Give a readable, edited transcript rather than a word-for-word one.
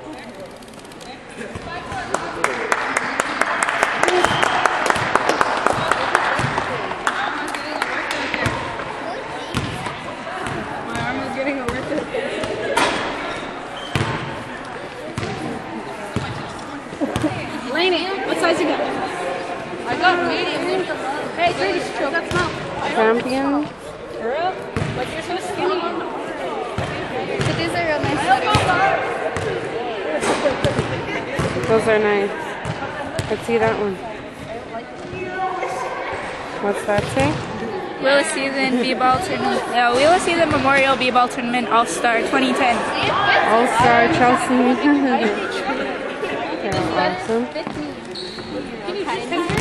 Lainey, what size you got? I got medium. Hey, Brady, that's not. Champion. Girl, like you're so skinny. But these are real nice sweaters. Those are nice. Let's see that one. What's that say? Wheel of Season B-Ball Tournament. Wheel of Season Memorial B-Ball Tournament All-Star 2010. All-Star Chelsea. They're awesome.